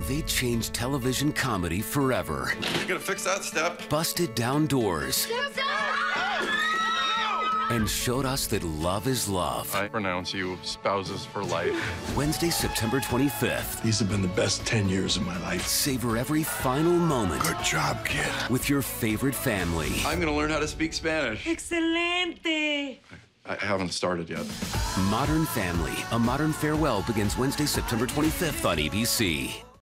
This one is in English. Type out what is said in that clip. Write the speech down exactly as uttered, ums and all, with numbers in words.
They changed television comedy forever. You gonna fix that step? Busted down doors. And showed us that love is love. I pronounce you spouses for life. Wednesday, September twenty-fifth. These have been the best ten years of my life. Savor every final moment. Good job, kid. With your favorite family. I'm gonna learn how to speak Spanish. Excelente. I haven't started yet. Modern Family, A Modern Farewell begins Wednesday, September twenty-fifth on A B C.